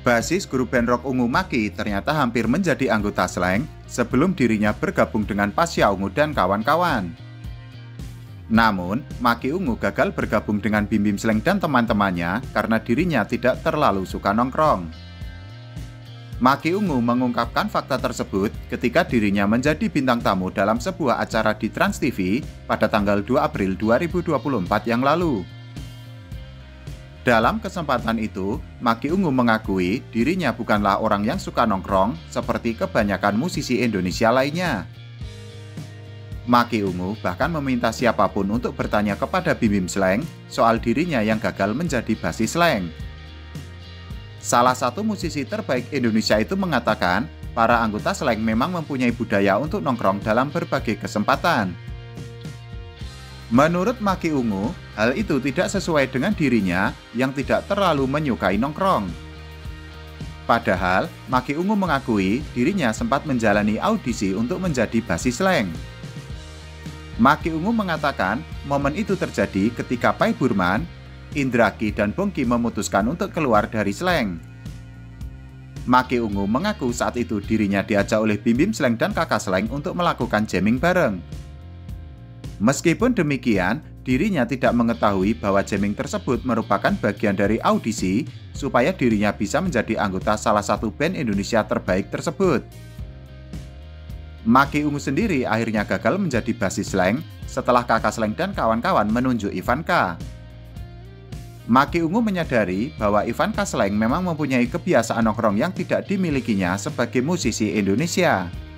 Basis grup band rock ungu Maki ternyata hampir menjadi anggota Slank sebelum dirinya bergabung dengan Pasha Ungu dan kawan-kawan. Namun, Maki Ungu gagal bergabung dengan Bim Bim Slank dan teman-temannya karena dirinya tidak terlalu suka nongkrong. Maki Ungu mengungkapkan fakta tersebut ketika dirinya menjadi bintang tamu dalam sebuah acara di Trans TV pada tanggal 2 April 2024 yang lalu. Dalam kesempatan itu, Maki Ungu mengakui dirinya bukanlah orang yang suka nongkrong seperti kebanyakan musisi Indonesia lainnya. Maki Ungu bahkan meminta siapapun untuk bertanya kepada Bim Bim Slank soal dirinya yang gagal menjadi basis Slank. Salah satu musisi terbaik Indonesia itu mengatakan para anggota Slank memang mempunyai budaya untuk nongkrong dalam berbagai kesempatan. Menurut Maki Ungu, hal itu tidak sesuai dengan dirinya yang tidak terlalu menyukai nongkrong. Padahal, Maki Ungu mengakui dirinya sempat menjalani audisi untuk menjadi basis Slank. Maki Ungu mengatakan momen itu terjadi ketika Pai Burman, Indra Ki, dan Bongki memutuskan untuk keluar dari Slank. Maki Ungu mengaku saat itu dirinya diajak oleh Bim Bim Slank dan kakak Slank untuk melakukan jamming bareng. Meskipun demikian, dirinya tidak mengetahui bahwa jamming tersebut merupakan bagian dari audisi supaya dirinya bisa menjadi anggota salah satu band Indonesia terbaik tersebut. Maki Ungu sendiri akhirnya gagal menjadi basis Slank setelah kakak Slank dan kawan-kawan menunjuk Ivanka. Maki Ungu menyadari bahwa Ivanka Slank memang mempunyai kebiasaan nongkrong yang tidak dimilikinya sebagai musisi Indonesia.